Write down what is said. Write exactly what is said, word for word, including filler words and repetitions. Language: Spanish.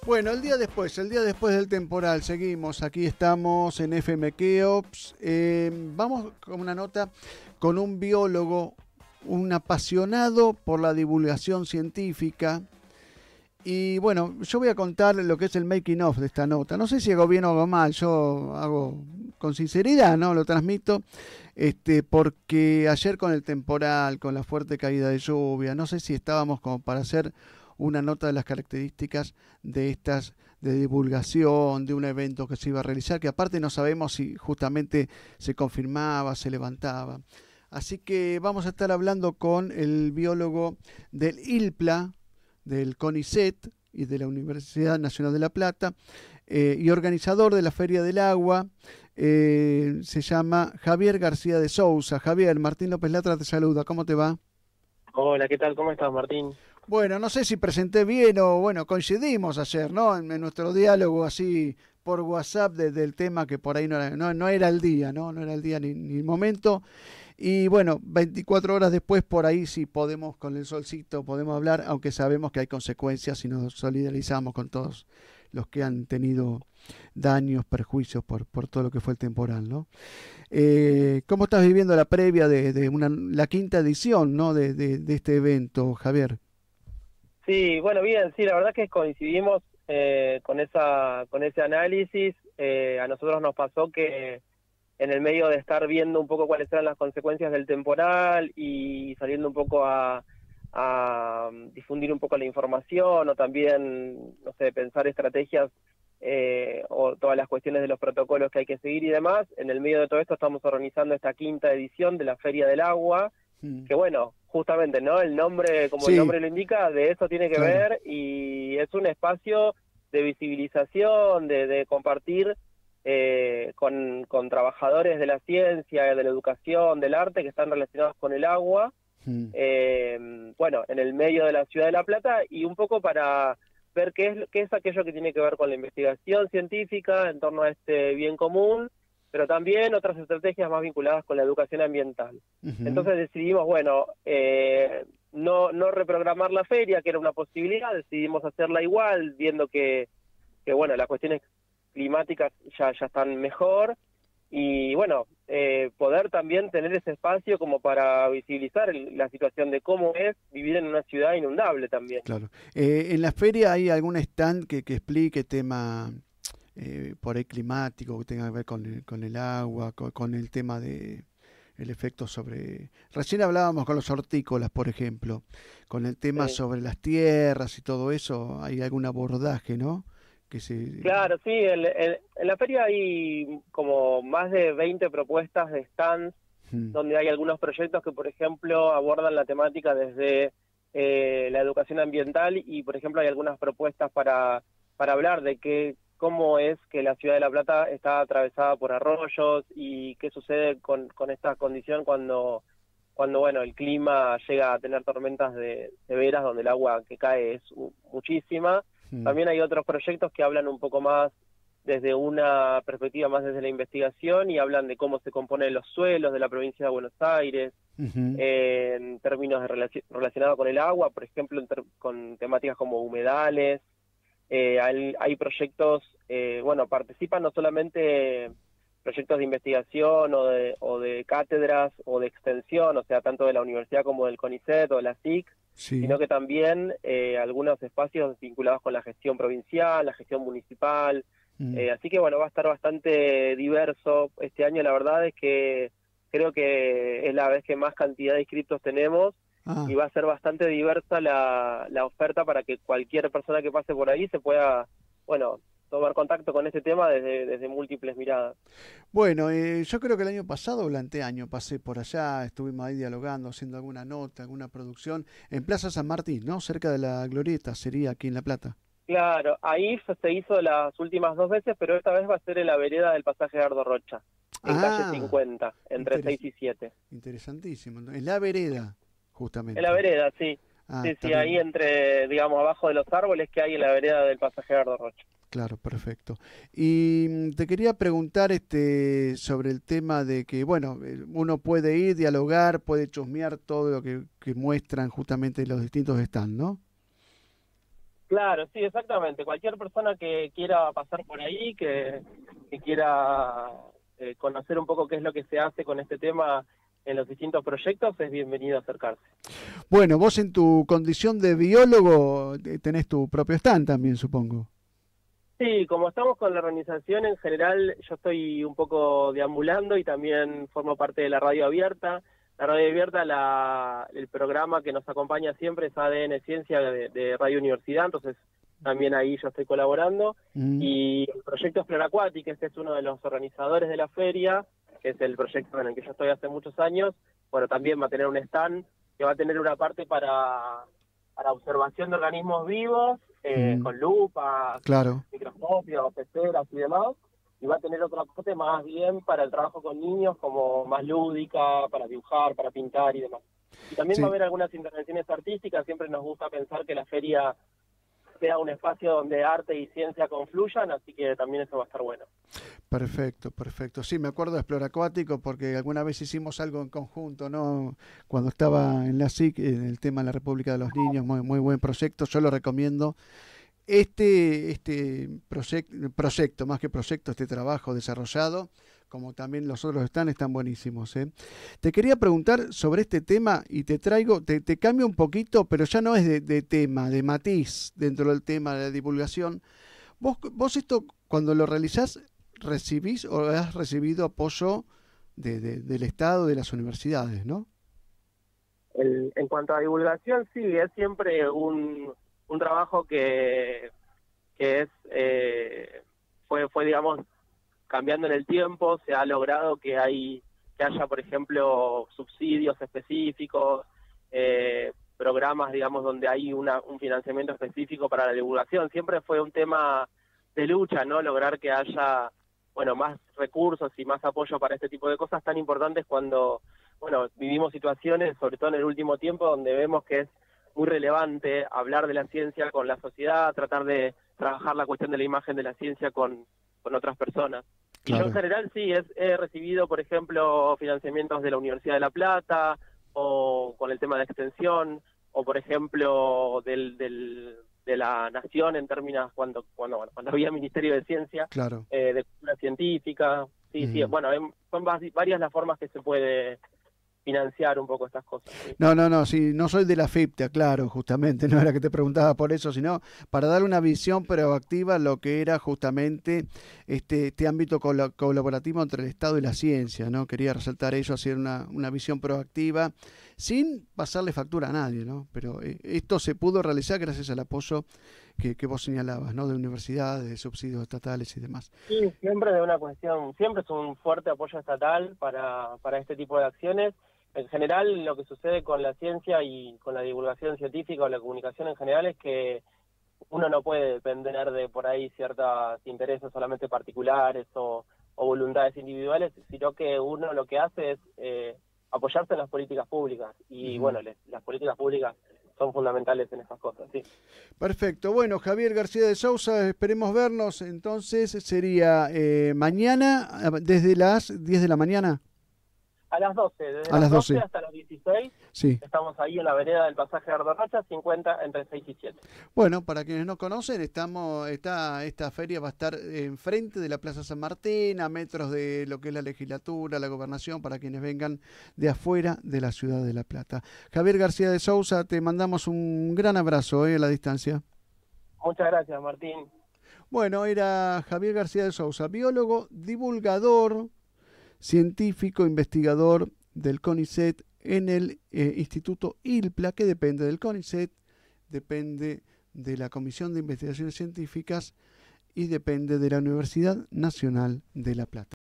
Bueno, el día después, el día después del temporal, seguimos, aquí estamos en F M Keops. Eh, vamos con una nota con un biólogo, un apasionado por la divulgación científica. Y bueno, yo voy a contar lo que es el making of de esta nota. No sé si hago bien o hago mal, yo hago con sinceridad, ¿no? Lo transmito, este, porque ayer con el temporal, con la fuerte caída de lluvia, no sé si estábamos como para hacer una nota de las características de estas de divulgación, de un evento que se iba a realizar, que aparte no sabemos si justamente se confirmaba, se levantaba. Así que vamos a estar hablando con el biólogo del ILPLA, del CONICET y de la Universidad Nacional de La Plata, eh, y organizador de la Feria del Agua, eh, se llama Javier García de Sousa. Javier, Martín López Latra te saluda, ¿cómo te va? Hola, ¿qué tal? ¿Cómo estás, Martín? Bueno, no sé si presenté bien o, bueno, coincidimos ayer, ¿no? En, en nuestro diálogo así por WhatsApp de, del tema que por ahí no era, no, no era el día, ¿no? No era el día ni, ni el momento. Y bueno, veinticuatro horas después por ahí sí podemos, con el solcito, podemos hablar, aunque sabemos que hay consecuencias y nos solidarizamos con todos los que han tenido daños, perjuicios por, por todo lo que fue el temporal, ¿no? Eh, ¿Cómo estás viviendo la previa de, de una, la quinta edición, ¿no? de, de, de este evento, Javier? Sí, bueno, bien, sí, la verdad que coincidimos eh, con esa, con ese análisis. Eh, a nosotros nos pasó que en el medio de estar viendo un poco cuáles eran las consecuencias del temporal y saliendo un poco a, a difundir un poco la información o también, no sé, pensar estrategias eh, o todas las cuestiones de los protocolos que hay que seguir y demás, en el medio de todo esto estamos organizando esta quinta edición de la Feria del Agua, Mm. que bueno, justamente, ¿no? El nombre, como el Sí, nombre lo indica, de eso tiene que claro. ver y es un espacio de visibilización, de, de compartir eh, con, con trabajadores de la ciencia, de la educación, del arte que están relacionados con el agua, Mm. eh, bueno, en el medio de la ciudad de La Plata y un poco para ver qué es, qué es aquello que tiene que ver con la investigación científica en torno a este bien común, pero también otras estrategias más vinculadas con la educación ambiental. Ujú. Entonces decidimos, bueno, eh, no, no reprogramar la feria, que era una posibilidad, decidimos hacerla igual, viendo que, que bueno, las cuestiones climáticas ya, ya están mejor, y bueno, eh, poder también tener ese espacio como para visibilizar el, la situación de cómo es vivir en una ciudad inundable también. Claro. Eh, ¿en la feria hay algún stand que, que explique tema eh, por ahí climático, que tenga que ver con el, con el agua, con, con el tema de el efecto sobre... Recién hablábamos con los hortícolas, por ejemplo, con el tema Sí. sobre las tierras y todo eso, hay algún abordaje, ¿no? Que se... Claro, sí, el, el, en la feria hay como más de veinte propuestas de stands Mm. donde hay algunos proyectos que, por ejemplo, abordan la temática desde eh, la educación ambiental y, por ejemplo, hay algunas propuestas para, para hablar de que, cómo es que la ciudad de La Plata está atravesada por arroyos y qué sucede con, con esta condición cuando, cuando, bueno, el clima llega a tener tormentas de severas donde el agua que cae es uh, muchísima. Mm. También hay otros proyectos que hablan un poco más desde una perspectiva más desde la investigación y hablan de cómo se componen los suelos de la provincia de Buenos Aires, Ujú. eh, en términos de relaci relacionados con el agua, por ejemplo, en con temáticas como humedales. Eh, hay, hay proyectos, eh, bueno, participan no solamente proyectos de investigación o de, o de cátedras o de extensión, o sea, tanto de la universidad como del CONICET o de la S I C, Sí. sino que también eh, algunos espacios vinculados con la gestión provincial, la gestión municipal. Mm. Eh, así que bueno, va a estar bastante diverso este año. La verdad es que creo que es la vez que más cantidad de inscriptos tenemos y Ah. va a ser bastante diversa la, la oferta para que cualquier persona que pase por ahí se pueda, bueno, tomar contacto con este tema desde, desde múltiples miradas. Bueno, eh, yo creo que el año pasado o el anteaño pasé por allá, estuvimos ahí dialogando, haciendo alguna nota, alguna producción, en Plaza San Martín, ¿no? Cerca de la Glorieta, sería aquí en La Plata. Claro, ahí se hizo las últimas dos veces, pero esta vez va a ser en la vereda del pasaje Gardo Rocha, en calle Ah, cincuenta, entre seis interes- y siete. interesantísimo, ¿no? En la vereda, En la justamente. vereda, sí. Ah, Sí, está sí, ahí bien, entre, digamos, abajo de los árboles que hay en la vereda del pasaje Gardo Rocha. claro, perfecto. Y mm, te quería preguntar este, sobre el tema de que, bueno, eh, uno puede ir, dialogar, puede chusmear todo lo que, que muestran justamente los distintos stands, ¿no? Claro, sí, exactamente. Cualquier persona que quiera pasar por ahí, que, que quiera eh, conocer un poco qué es lo que se hace con este tema en los distintos proyectos, es bienvenido a acercarse. Bueno, vos en tu condición de biólogo eh, tenés tu propio stand también, supongo. Sí, como estamos con la organización en general, yo estoy un poco deambulando y también formo parte de la radio abierta. La radio abierta, la, el programa que nos acompaña siempre es A D N Ciencia de, de Radio Universidad, entonces también ahí yo estoy colaborando. Mm. Y el proyecto Exploraquatic, este es uno de los organizadores de la feria, que es el proyecto en el que yo estoy hace muchos años. Bueno, también va a tener un stand que va a tener una parte para, para observación de organismos vivos, eh, Mm. con lupa, Claro. microscopios, peceras y demás, y va a tener otra parte más bien para el trabajo con niños, como más lúdica, para dibujar, para pintar y demás. Y también va a Sí. haber algunas intervenciones artísticas, siempre nos gusta pensar que la feria sea un espacio donde arte y ciencia confluyan, así que también eso va a estar bueno. Perfecto, perfecto. Sí, me acuerdo de Exploracuático porque alguna vez hicimos algo en conjunto, ¿no? Cuando estaba en la S I C, en el tema de la República de los Niños, muy, muy buen proyecto, yo lo recomiendo. Este, este proyecto, proyecto, más que proyecto, este trabajo desarrollado, como también los otros están, están buenísimos, ¿eh? Te quería preguntar sobre este tema y te traigo, te, te cambio un poquito, pero ya no es de, de tema, de matiz dentro del tema de la divulgación. Vos, vos esto, cuando lo realizás, ¿recibís o has recibido apoyo de, de, del Estado, de las universidades, no? El, en cuanto a divulgación, sí, es siempre un, un trabajo que, que es eh, fue, fue, digamos, cambiando en el tiempo. Se ha logrado que hay que haya, por ejemplo, subsidios específicos, eh, programas, digamos, donde hay una, un financiamiento específico para la divulgación. Siempre fue un tema de lucha, ¿no? Lograr que haya, bueno, más recursos y más apoyo para este tipo de cosas tan importantes cuando, bueno, vivimos situaciones, sobre todo en el último tiempo, donde vemos que es muy relevante hablar de la ciencia con la sociedad, tratar de trabajar la cuestión de la imagen de la ciencia con, con otras personas. Y yo en Claro. general sí, es, he recibido, por ejemplo, financiamientos de la Universidad de La Plata, o con el tema de extensión, o por ejemplo del, del, de la Nación en términos cuando cuando bueno, cuando había Ministerio de Ciencia, Claro. eh, de cultura científica. Sí, sí, Mm. bueno, son varias las formas que se puede financiar un poco estas cosas. ¿Sí? No, no, no, sí, no soy de la FIPTA, claro, justamente, no era que te preguntaba por eso, sino para dar una visión proactiva a lo que era justamente este, este ámbito col colaborativo entre el Estado y la ciencia, ¿no? Quería resaltar eso, hacer una, una visión proactiva, sin pasarle factura a nadie, ¿no? Pero eh, esto se pudo realizar gracias al apoyo que, que vos señalabas, ¿no? De universidades, de subsidios estatales y demás. Sí, siempre de una cuestión, siempre es un fuerte apoyo estatal para, para este tipo de acciones. En general, lo que sucede con la ciencia y con la divulgación científica o la comunicación en general es que uno no puede depender de por ahí ciertos intereses solamente particulares o, o voluntades individuales, sino que uno lo que hace es eh, apoyarse en las políticas públicas. Y Uh-huh. bueno, les, las políticas públicas son fundamentales en esas cosas, sí. Perfecto. Bueno, Javier García de Sousa, esperemos vernos. Entonces sería eh, mañana, desde las diez de la mañana. A las doce, desde A las las doce. doce hasta las dieciséis, sí. Estamos ahí en la vereda del pasaje de Ardorracha, cincuenta entre seis y siete. Bueno, para quienes no conocen, estamos, está, esta feria va a estar enfrente de la Plaza San Martín, a metros de lo que es la legislatura, la gobernación, para quienes vengan de afuera de la ciudad de La Plata. Javier García de Sousa, te mandamos un gran abrazo eh, a la distancia. Muchas gracias, Martín. Bueno, era Javier García de Sousa, biólogo, divulgador, científico, investigador del CONICET en el eh, Instituto ILPLA, que depende del CONICET, depende de la Comisión de Investigaciones Científicas y depende de la Universidad Nacional de La Plata.